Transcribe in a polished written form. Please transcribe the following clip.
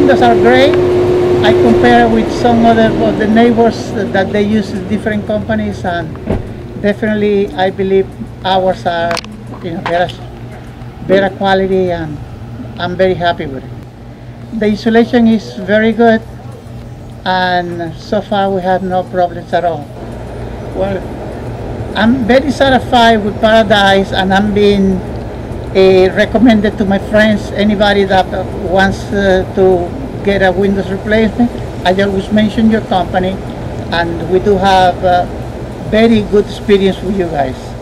windows are great. I compare with some other of the neighbors that they use different companies, and definitely I believe ours are, better quality, and I'm very happy with it. The insulation is very good, and so far we have no problems at all. Well, I'm very satisfied with Paradise, and I'm being recommended to my friends, anybody that wants to get a Windows replacement. I always mention your company, and we do have very good experience with you guys.